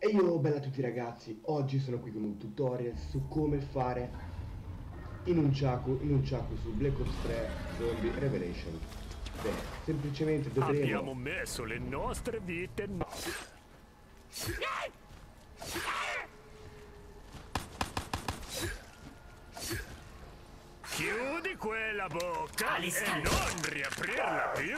E io, bella a tutti ragazzi, oggi sono qui con un tutorial su come fare in un ciacu su Black Ops 3 Zombie Revelation. Bene, semplicemente Abbiamo dovremo... messo le nostre vite. Chiudi quella bocca e non riaprirla più.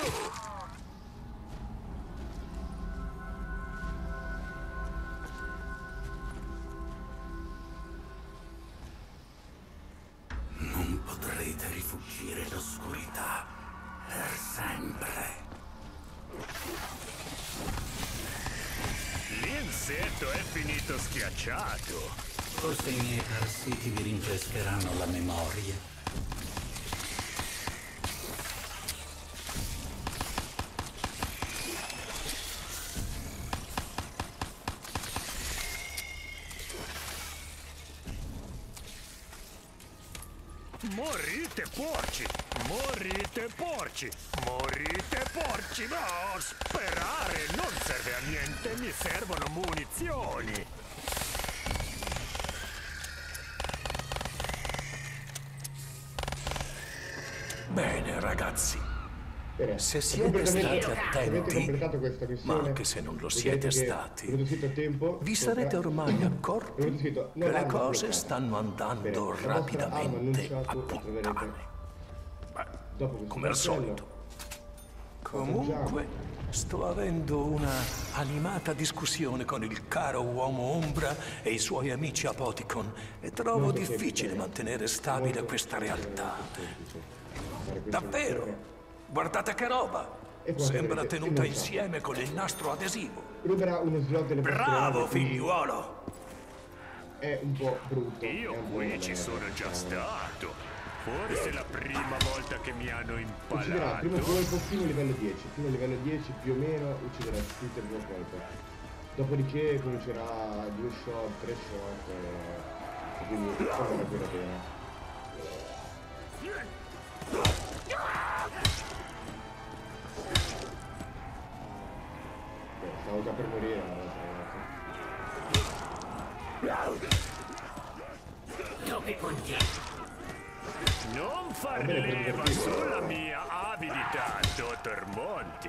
Non potrete rifuggire l'oscurità per sempre. L'insetto è finito schiacciato. Forse i miei parassiti vi rinfrescheranno la memoria. Morite porci! Morite porci! Morite porci! No, sperare non serve a niente, mi servono munizioni! Bene, ragazzi. Bene, Se ho siete stati avete attenti, completato questa ma missione, anche se non lo vedrete siete che stati, è venuto scritto a tempo, vi sopra, sarete ormai è accorti venuto scritto, che non le arma cose sbloccata. stanno andando Bene, la vostra arma rapidamente a annunciato la puttane. troverete dopo questo Come al cartello. solito. Comunque, sto avendo una animata discussione con il caro uomo ombra e i suoi amici Apoticon e trovo Molto difficile semplice, mantenere stabile molto questa realtà. semplice. Fare questa missione Davvero? Guardate che roba! e poi Sembra avrete tenuta il ciacu. insieme con il nastro adesivo. Ruberà uno slot delle vostre Bravo, armi, quindi figliuolo! è un po' brutto. Io è un po' qui una ci merda, sono già diciamo. stato. Forse è la prima volta che mi hanno Ucciderà primo impalato. colpo fino a livello 10, fino a livello 10 più o meno ucciderà tutte il primo colpo. Dopodiché comincerà 2 shot, 3 shot e quindi non vale più la pena. Stavo già per morire in realtà, ragazzi. Dove punti? Non far Va bene, per leva divertirsi. sulla mia abilità, dottor Monti.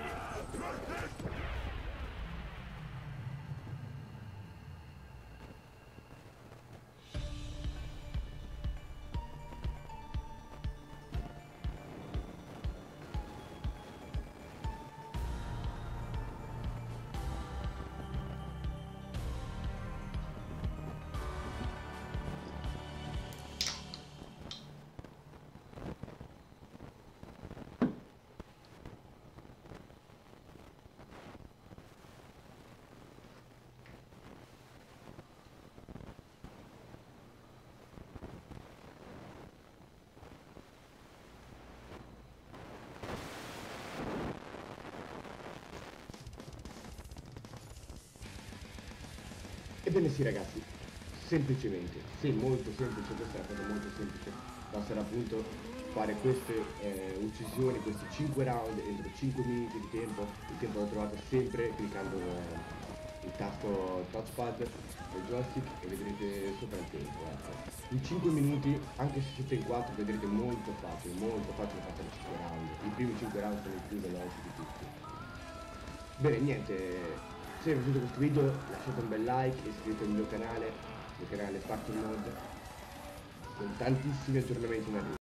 Ebbene sì ragazzi, semplicemente, sì, molto semplice, questa è una cosa molto semplice, basterà appunto fare queste uccisioni, questi 5 round entro 5 minuti di tempo, il tempo lo trovate sempre cliccando il tasto touchpad del joystick e vedrete sopra il tempo. In 5 minuti, anche se siete in 4, vedrete molto facile fare 5 round, i primi 5 round sono i più veloci di tutti. Bene, niente, se vi è piaciuto questo video lasciate un bel like e iscrivetevi al mio canale Factor Mode, con tantissimi aggiornamenti in arrivo.